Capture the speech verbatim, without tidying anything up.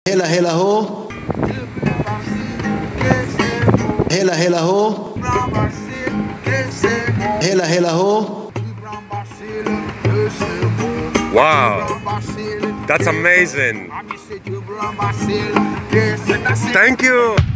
Hela hela ho. Hela hela ho. Hela hela ho. Wow, that's amazing. Thank you.